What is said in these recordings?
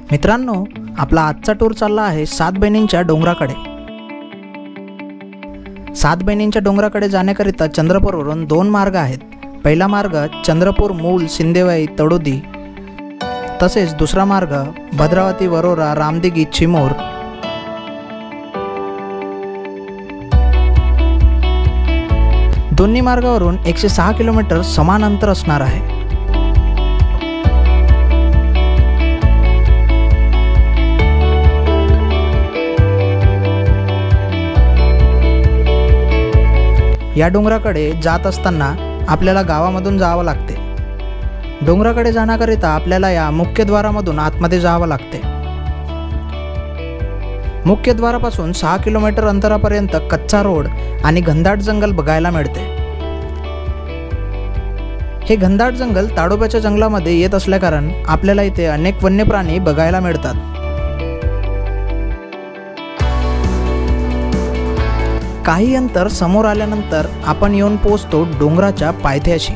मित्रांनो, आपला आजचा टूर चालला आहे सात बहिणींच्या डोंगराकडे। सात बहिणींच्या डोंगराकडे जाण्याकरिता चंद्रपूरवरून दोन मार्ग आहेत। पहिला मार्ग चंद्रपूर मूल सिंदेवाई तडोदी, तसेच दुसरा मार्ग भद्रावती वरोरा रामदिगी चिमूर। दोन्ही मार्गावरून 106 किलोमीटर समान अंतर असणार आहे। या डोंगराकडे जात असताना आपल्याला गावामधून जावं लागते। डोंगराकडे जाण्याकरिता आपल्याला या मुख्यद्वारामधून आतमध्ये जावं लागते। मुख्यद्वारापासून 6 किलोमीटर अंतरापर्यंत कच्चा रोड आणि घनदाट जंगल बघायला मिळते। हे घनदाट जंगल ताडोब्याच्या जंगलामध्ये येत असल्याकारण आपल्याला इथे अनेक वन्य प्राणी बघायला मिळतात। काही अंतर समोर आल्यानंतर आपण येऊन पोहोचतो डोंगराच्या पायथ्याशी।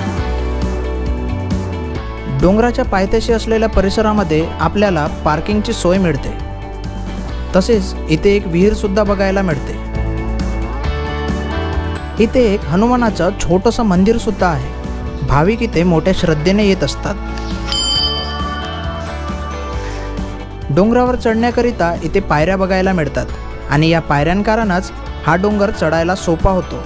डोंगराच्या पायथ्याशी असलेल्या परिसरामध्ये आपल्याला पार्किंगची सोय मिळते। तसेच इथे एक विहीर सुद्धा बघायला मिळते। इथे एक हनुमानाचं छोटंसं मंदिर सुद्धा आहे। भाविक इथे मोठ्या श्रद्धेने येत असतात। डोंगरावर चढण्याकरिता इथे पायऱ्या बघायला मिळतात आणि या पायऱ्यांकारणच हा डोंगर चढायला सोपा होतो।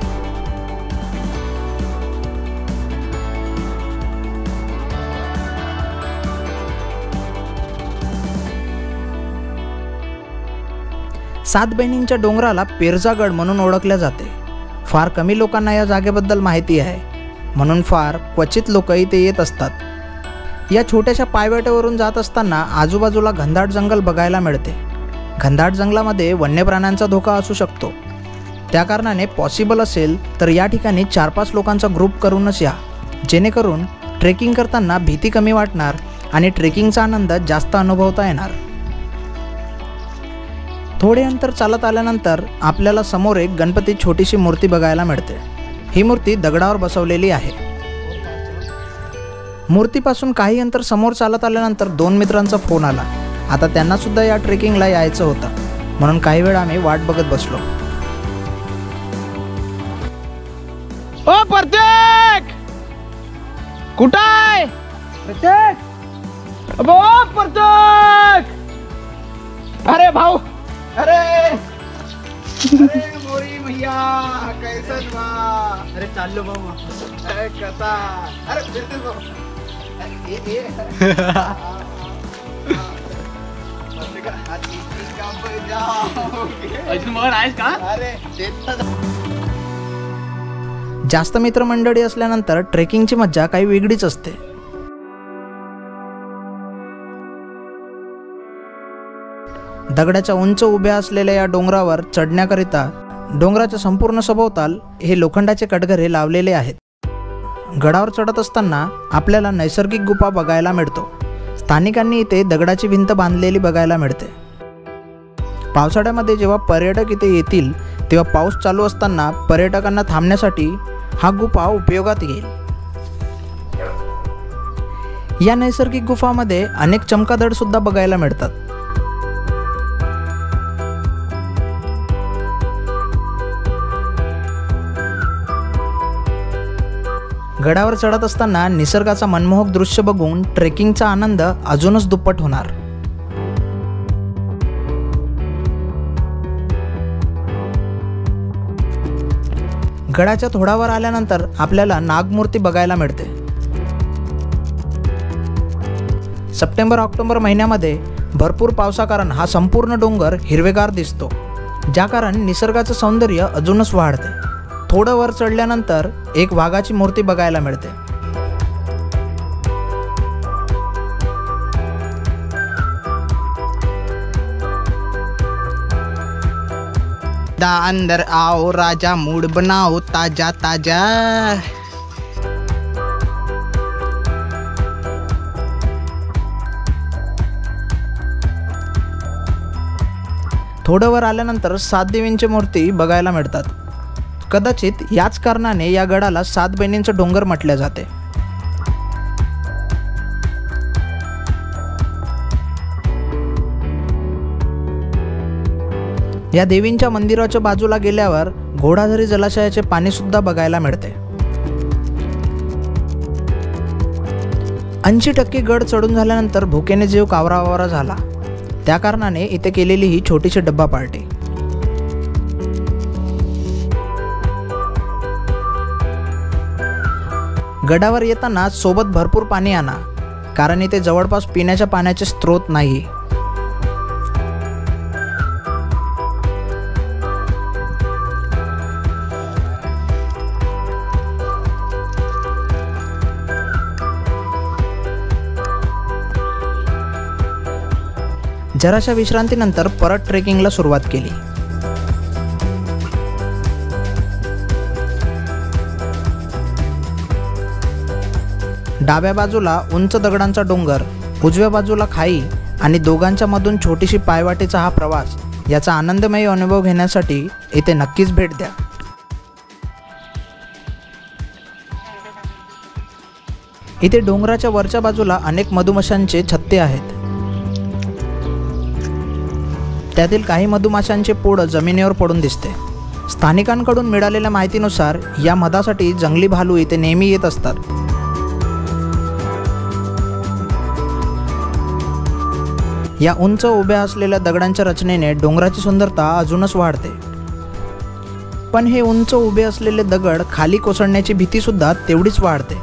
सात बहिणींच्या डोंगराला पेरजागड म्हणून ओळखले जाते। फार कमी लोकांना या जागेबद्दल माहिती आहे, म्हणून फार क्वचित लोक इथे येत असतात। या छोट्याशा पायवाटेवरून जात असताना आजूबाजूला घनदाट जंगल बघायला मिळते। घनदाट जंगलामध्ये वन्य प्राण्यांचा धोका असू शकतो। त्या कारणाने पॉसिबल असेल तर या ठिकाणी 4-5 लोकांचा ग्रुप करूनच या, जेणेकरून ट्रेकिंग करताना भीती कमी वाटणार आणि ट्रेकिंगचा आनंद जास्त अनुभवता येणार। थोडे अंतर चालत आल्यानंतर आपल्याला समोर एक गणपती छोटीशी मूर्ती बघायला मिळते। ही मूर्ती दगडावर बसवलेली आहे। मूर्तीपासून काही अंतर समोर चालत आल्यानंतर 2 मित्रांचा फोन आला। आता त्यांना सुद्धा या ट्रेकिंगला यायचं होतं, म्हणून काही वेळ आम्ही वाट बघत बसलो। ओ प्रत्येक, कुठं आहे प्रत्येक? अबो प्रत्येक, अरे भाऊ, अरे मोरी भैया, कैसन बा? अरे चाललो भाऊ, अरे कसा? अरे फिरतेस भाऊ, अजून मग आहेस का? अरे जास्त मित्रमंडळी असल्यानंतर ट्रेकिंगची मज्जा काही वेगळीच असते। दगडाच्या उंच उभ्या असलेल्या या डोंगरावर चढण्याकरिता डोंगराच्या संपूर्ण सभोवताल हे लोखंडाचे कटघरे लावलेले आहेत। गडावर चढत असताना आपल्याला नैसर्गिक गुफा बघायला मिळतो। स्थानिकांनी इथे दगडाची भिंत बांधलेली बघायला मिळते। पावसाळ्यामध्ये जेव्हा पर्यटक इथे येतील तेव्हा पाऊस चालू असताना पर्यटकांना थांबण्यासाठी हा गुफा उपयोगात येईल। या नैसर्गिक गुफामध्ये अनेक चमकादड सुद्धा बघायला मिळतात। गडावर चढत असताना निसर्गाचा मनमोहक दृश्य बघून ट्रेकिंगचा आनंद अजूनच दुप्पट होणार। गडाच्या थोडावर आल्यानंतर आपल्याला नागमूर्ती बघायला मिळते। सप्टेंबर-ऑक्टोबर महिन्यामध्ये भरपूर पावसाकारण हा संपूर्ण डोंगर हिरवेगार दिसतो, ज्या कारण निसर्गाचं सौंदर्य अजूनच वाढते। थोडं वर चढल्यानंतर एक वाघाची मूर्ती बघायला मिळते। अंदर आओ राजा, मूड बनाओ ताजा ताजा। थोडं वर आल्यानंतर 7 देवींची मूर्ती बघायला मिळतात। कदाचित याच कारणाने या गडाला 7 बहिणींचं डोंगर म्हटले जाते। या देवींच्या मंदिराच्या बाजूला गेल्यावर घोडाझरी जलाशयाचे पाणी सुद्धा बघायला मिळते. 80% गड चढून झाल्यानंतर भुकेने जीव कावरावारा झाला. त्या कारणाने इथे केलेली ही छोटीशी डब्बा पार्टी. गडावर येताना सोबत भरपूर पाणी आणा, कारण इथे जवळपास पिण्याच्या पाण्याचे स्रोत नाही. जराशा विश्रांतीनंतर परत ट्रेकिंगला सुरुवात केली. डाव्या बाजूला उंच दगडांचा डोंगर, उजव्या बाजूला खाई आणि दोघांच्या मधून छोटीशी पायवाटेचा हा प्रवास याचा आनंदमयी अनुभव घेण्यासाठी इथे नक्कीच भेट द्या. इथे डोंगराच्या वरच्या बाजूला अनेक मधुमाशांचे छत्ते आहेत. त्यातील काही मधुमाशांचे पोळ जमिनीवर पडून दिसते. स्थानिकांकडून मिळालेल्या माहितीनुसार या मधासाठी जंगली भालू इथे नेहमी येत असतात. या उंच उभ्या असलेल्या दगडांच्या रचनेने डोंगराची सुंदरता अजूनच वाढते. पण हे उंच उभे असलेले दगड खाली कोसळण्याची भीती सुद्धा तेवढीच वाढते.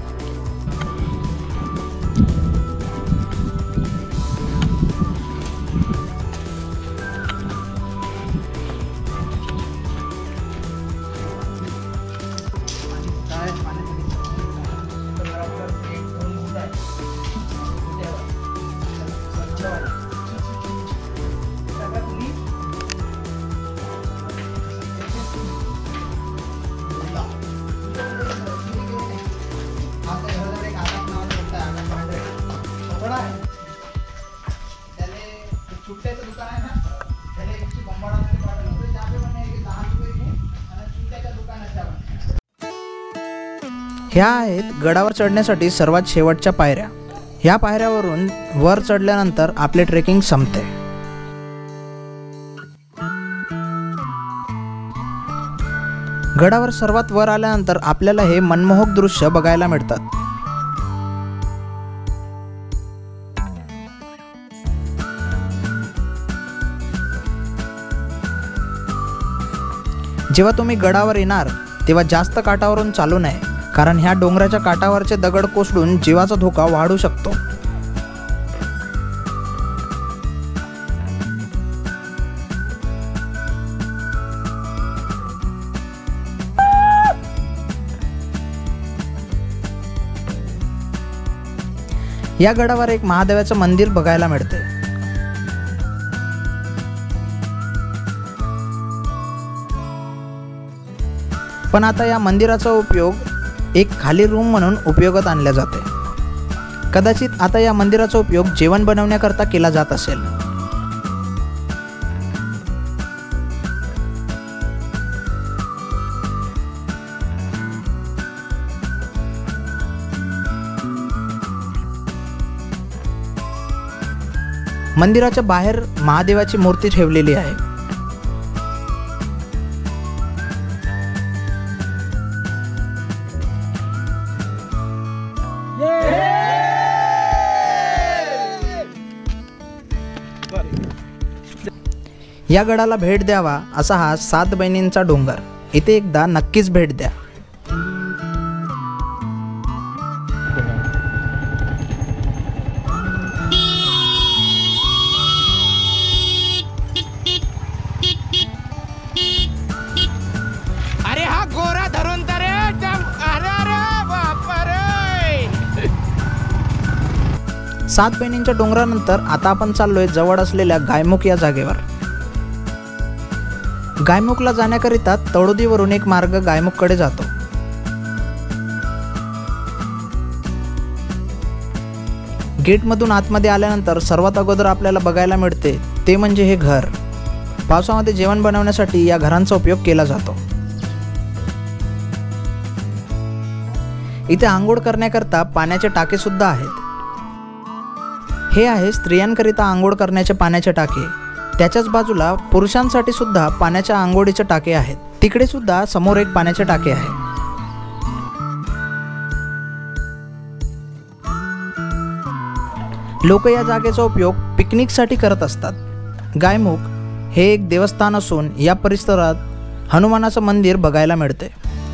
ह्या आहेत गडावर चढण्यासाठी सर्वात शेवटच्या पायऱ्या. ह्या पायऱ्यावरून वर चढल्यानंतर आपले ट्रेकिंग संपते. गडावर सर्वात वर आल्यानंतर आपल्याला हे मनमोहक दृश्य बघायला मिळतात. जेव्हा तुम्ही गडावर येणार तेव्हा जास्त काठावरून चालू नये, कारण ह्या डोंगराच्या काठावरचे दगड कोसळून जीवाचा धोका वाढू शकतो. या गडावर एक महादेवाचं मंदिर बघायला मिळते. पण आता या मंदिराचा उपयोग एक खाली रूम म्हणून उपयोगात आणला जाते. कदाचित आता या मंदिराचा उपयोग जेवण बनवण्याकरता केला जात असेल. मंदिराच्या बाहेर महादेवाची मूर्ती ठेवलेली आहे. या गडाला भेट द्यावा असा हा 7 बहिणींचा डोंगर. इथे एकदा नक्कीच भेट द्या. अरे हा गोरा धरून तर अरे बापरे. 7 बहिणींच्या डोंगरानंतर आता आपण चाललोय जवळ असलेल्या गायमुख या जागेवर. गायमुखला जाण्याकरिता तळोदीवरून एक मार्ग गायमुखकडे जातो. गेटमधून आतमध्ये आल्यानंतर सर्वात अगोदर आपल्याला बघायला मिळते ते म्हणजे हे घर. पावसामध्ये जेवण बनवण्यासाठी या घरांचा उपयोग केला जातो. इथे आंघोळ करण्याकरता पाण्याचे टाके सुद्धा आहेत. हे आहे स्त्रियांकरिता आंघोळ करण्याचे पाण्याचे टाके. त्याच्याच बाजूला पुरुषांसाठी सुद्धा पाण्याच्या आंघोळीचे टाके आहेत. तिकडे सुद्धा समोर एक पाण्याचे टाके आहे. लोक या जागेचा उपयोग पिकनिकसाठी करत असतात. गायमुख हे एक देवस्थान असून या परिसरात हनुमानाचं मंदिर बघायला मिळते.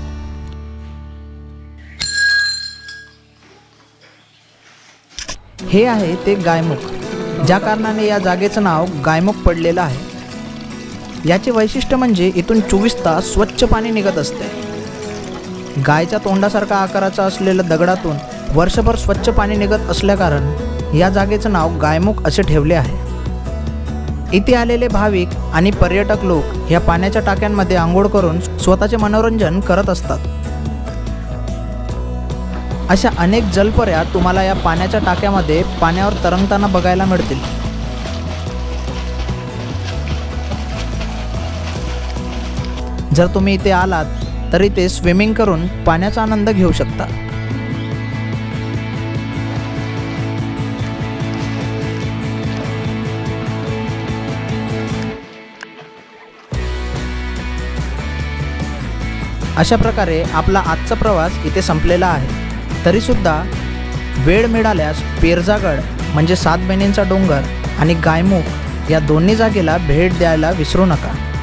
हे आहे ते गायमुख, ज्या कारणाने या जागेचं नाव गायमुख पडलेलं आहे. याचे वैशिष्ट्य म्हणजे इथून 24 तास स्वच्छ पाणी निघत असते. गायच्या तोंडासारखा आकाराचा असलेल्या दगडातून वर्षभर स्वच्छ पाणी निघत असल्याकारण या जागेचं नाव गायमुख असे ठेवले आहे. इथे आलेले भाविक आणि पर्यटक लोक या पाण्याच्या टाक्यांमध्ये आंघोळ करून स्वतःचे मनोरंजन करत असतात. अशा अनेक जलपऱ्या तुम्हाला या पाण्याच्या टाक्यामध्ये पाण्यावर तरंगताना बघायला मिळतील. जर तुम्ही इथे आलात तर इथे स्विमिंग करून पाण्याचा आनंद घेऊ शकता. अशा प्रकारे आपला आजचा प्रवास इथे संपलेला आहे. तरीसुद्धा वेळ मिळाल्यास पेरजागड म्हणजे 7 बहिणींचा डोंगर आणि गायमुख या दोन्ही जागेला भेट द्यायला विसरू नका.